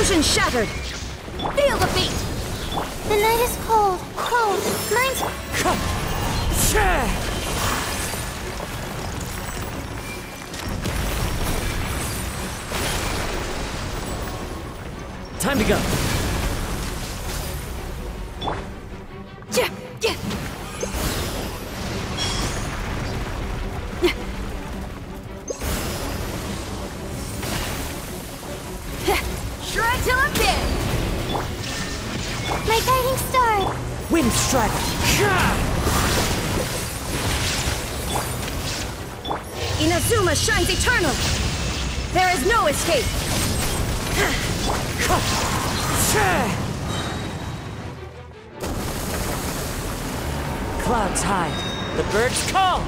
Illusion shattered! Feel the beat! The night is cold, cold. Mine's... Time to go. Shred till I'm dead! My guiding star! Wind Strider. Inazuma shines eternal! There is no escape! Clouds hide. The birds call.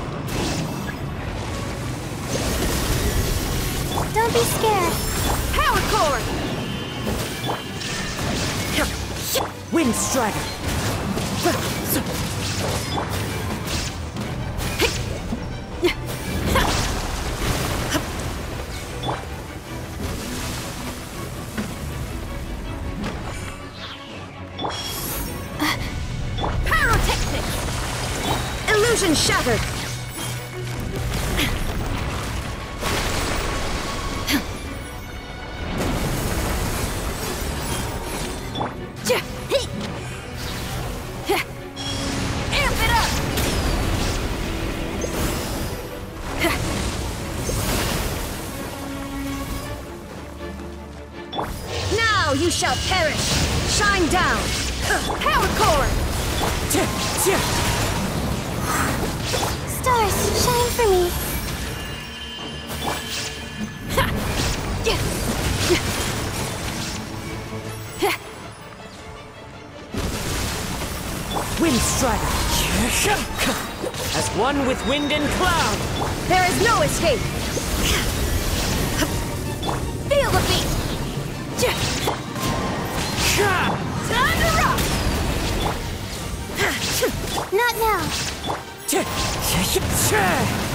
Don't be scared. Power core! Wind Strider. Pyrotechnic! Illusion shattered! Amp it up! Now you shall perish! Shine down! Power core! Stars, shine for me. Wind Strider. As one with wind and cloud. There is no escape! Feel the beat! Time to rock! Not now.